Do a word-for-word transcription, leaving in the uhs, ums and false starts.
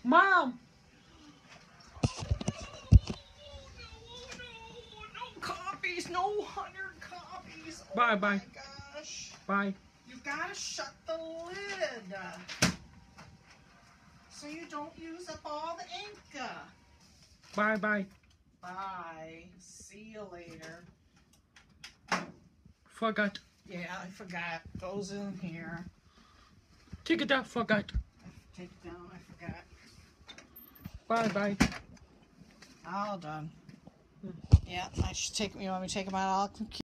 Mom! Copies, no hundred copies. Oh Bye, my bye. gosh. Bye. You gotta shut the lid so you don't use up all the ink. Bye, bye. Bye. See you later. Forgot. Yeah, I forgot. Goes in here. Take it out, forgot. Take it down, I forgot. Bye, bye. All done. Yeah, I should take, you want me to take them out? I'll